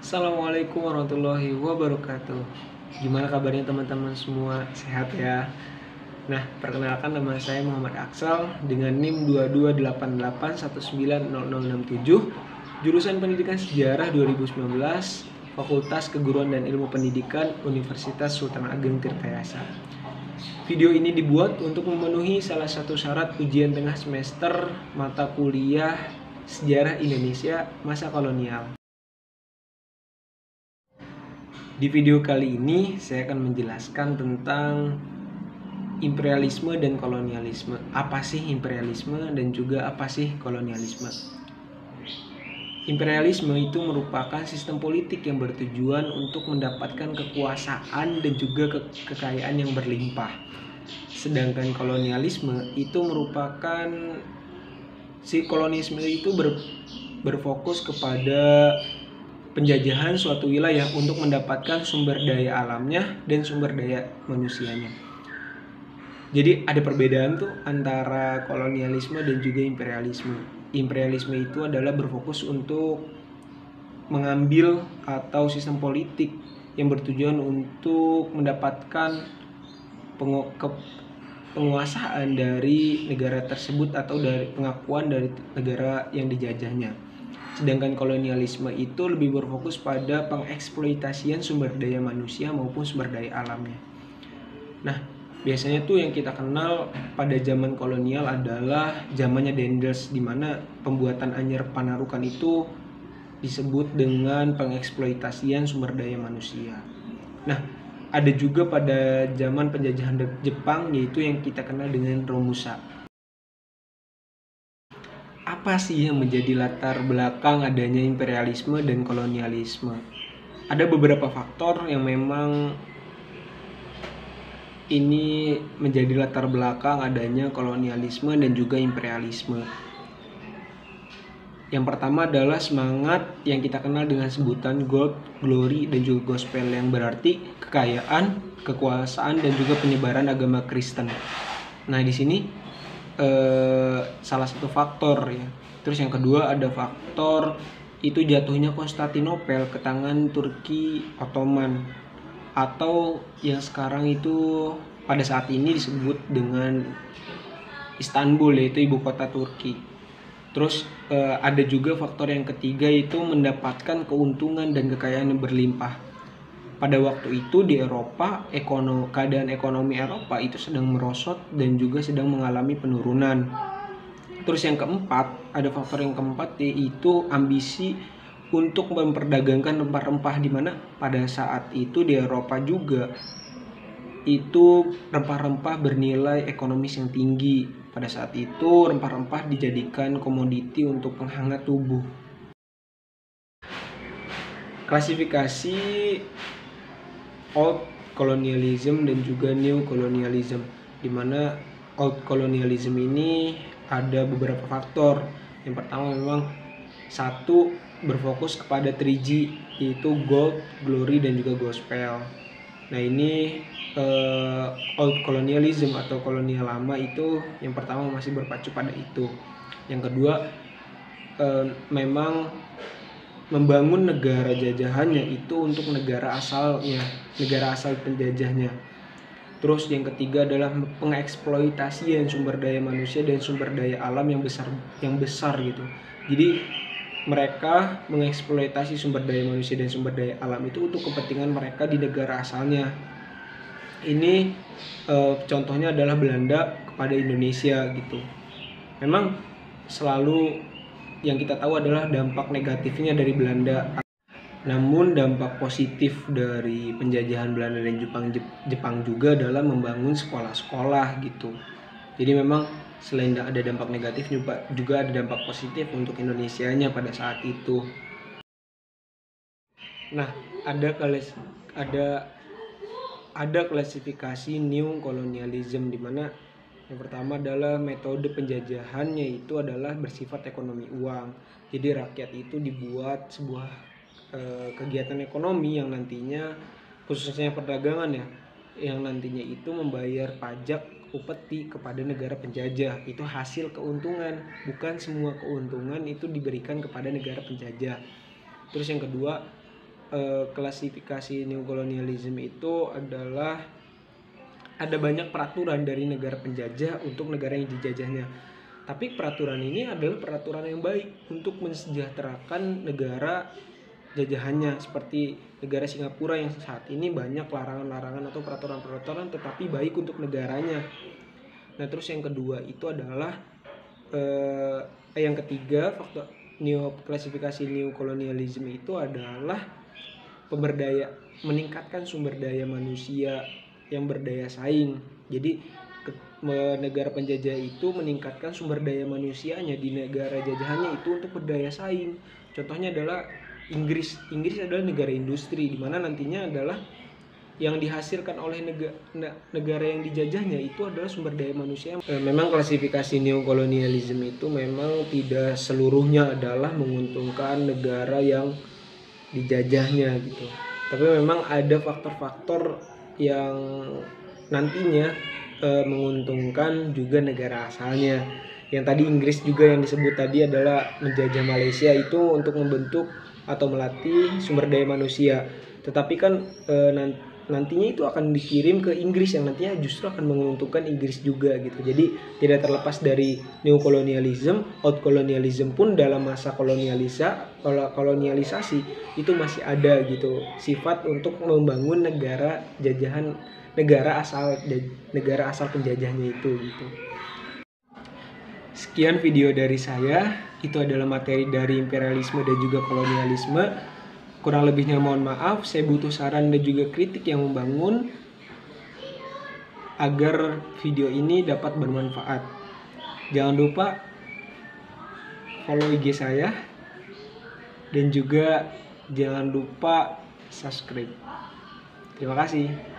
Assalamualaikum warahmatullahi wabarakatuh. Gimana kabarnya teman-teman semua? Sehat ya? Nah, perkenalkan nama saya Muhammad Aksal dengan NIM 2288190067, jurusan Pendidikan Sejarah 2019, Fakultas Keguruan dan Ilmu Pendidikan Universitas Sultan Ageng Tirtayasa. Video ini dibuat untuk memenuhi salah satu syarat ujian tengah semester mata kuliah Sejarah Indonesia Masa Kolonial. Di video kali ini saya akan menjelaskan tentang imperialisme dan kolonialisme. Apa sih imperialisme dan juga apa sih kolonialisme? Imperialisme itu merupakan sistem politik yang bertujuan untuk mendapatkan kekuasaan dan juga kekayaan yang berlimpah. Sedangkan kolonialisme itu merupakan kolonialisme itu berfokus kepada penjajahan suatu wilayah untuk mendapatkan sumber daya alamnya dan sumber daya manusianya. Jadi ada perbedaan tuh antara kolonialisme dan juga imperialisme. Imperialisme itu adalah berfokus untuk mengambil atau sistem politik yang bertujuan untuk mendapatkan penguasaan dari negara tersebut atau dari pengakuan dari negara yang dijajahnya. Sedangkan kolonialisme itu lebih berfokus pada pengeksploitasian sumber daya manusia maupun sumber daya alamnya. Nah, biasanya tuh yang kita kenal pada zaman kolonial adalah zamannya Daendels, di mana pembuatan anyar panarukan itu disebut dengan pengeksploitasian sumber daya manusia. Nah, ada juga pada zaman penjajahan Jepang, yaitu yang kita kenal dengan Romusa. Apa sih yang menjadi latar belakang adanya imperialisme dan kolonialisme? Ada beberapa faktor yang memang ini menjadi latar belakang adanya kolonialisme dan juga imperialisme. Yang pertama adalah semangat yang kita kenal dengan sebutan gold, glory, dan juga gospel, yang berarti kekayaan, kekuasaan, dan juga penyebaran agama Kristen. Nah, di sini salah satu faktor ya. Terus yang kedua ada faktor itu jatuhnya Konstantinopel ke tangan Turki Ottoman, atau yang sekarang itu pada saat ini disebut dengan Istanbul, yaitu ibu kota Turki. Terus ada juga faktor yang ketiga, itu mendapatkan keuntungan dan kekayaan yang berlimpah. Pada waktu itu di Eropa, keadaan ekonomi Eropa itu sedang merosot dan juga sedang mengalami penurunan. Terus yang keempat, ada faktor yang keempat, yaitu ambisi untuk memperdagangkan rempah-rempah, di mana pada saat itu di Eropa juga itu rempah-rempah bernilai ekonomis yang tinggi. Pada saat itu rempah-rempah dijadikan komoditi untuk penghangat tubuh. Klasifikasi Old colonialism dan juga New colonialism, di mana Old colonialism ini ada beberapa faktor. Yang pertama memang satu, berfokus kepada 3G, yaitu gold, glory, dan juga gospel. Nah, ini Old colonialism atau kolonial lama itu yang pertama masih berpacu pada itu. Yang kedua, memang membangun negara jajahannya itu untuk negara asalnya, negara asal penjajahnya. Terus yang ketiga adalah pengeksploitasian sumber daya manusia dan sumber daya alam yang besar gitu. Jadi mereka mengeksploitasi sumber daya manusia dan sumber daya alam itu untuk kepentingan mereka di negara asalnya. Ini contohnya adalah Belanda kepada Indonesia gitu. Memang selalu yang kita tahu adalah dampak negatifnya dari Belanda. Namun dampak positif dari penjajahan Belanda dan Jepang juga adalah membangun sekolah-sekolah gitu. Jadi memang selain ada dampak negatif juga ada dampak positif untuk Indonesianya pada saat itu. Nah, ada klasifikasi new colonialism, di mana yang pertama adalah metode penjajahannya itu adalah bersifat ekonomi uang. Jadi rakyat itu dibuat sebuah kegiatan ekonomi yang nantinya, khususnya perdagangan ya, yang nantinya itu membayar pajak upeti kepada negara penjajah. Itu hasil keuntungan, bukan semua keuntungan itu diberikan kepada negara penjajah. Terus yang kedua, klasifikasi neokolonialisme itu adalah ada banyak peraturan dari negara penjajah untuk negara yang dijajahnya. Tapi peraturan ini adalah peraturan yang baik untuk mensejahterakan negara jajahannya, seperti negara Singapura yang saat ini banyak larangan-larangan atau peraturan-peraturan tetapi baik untuk negaranya. Nah, terus yang kedua itu adalah yang ketiga, faktor klasifikasi neokolonialisme itu adalah meningkatkan sumber daya manusia yang berdaya saing. Jadi negara penjajah itu meningkatkan sumber daya manusianya di negara jajahannya itu untuk berdaya saing. Contohnya adalah Inggris adalah negara industri, di mana nantinya adalah yang dihasilkan oleh negara yang dijajahnya itu adalah sumber daya manusia. Memang klasifikasi neokolonialisme itu memang tidak seluruhnya adalah menguntungkan negara yang dijajahnya gitu. Tapi memang ada faktor-faktor yang nantinya menguntungkan juga negara asalnya. Yang tadi Inggris juga yang disebut tadi adalah menjajah Malaysia itu untuk membentuk atau melatih sumber daya manusia. Tetapi kan nantinya itu akan dikirim ke Inggris yang nantinya justru akan menguntungkan Inggris juga gitu. Jadi tidak terlepas dari neokolonialisme, outkolonialisme pun dalam masa kolonialisasi itu masih ada gitu sifat untuk membangun negara jajahan, negara asal penjajahnya itu gitu. Sekian video dari saya, itu adalah materi dari imperialisme dan juga kolonialisme. Kurang lebihnya mohon maaf, saya butuh saran dan juga kritik yang membangun agar video ini dapat bermanfaat. Jangan lupa follow IG saya dan juga jangan lupa subscribe. Terima kasih.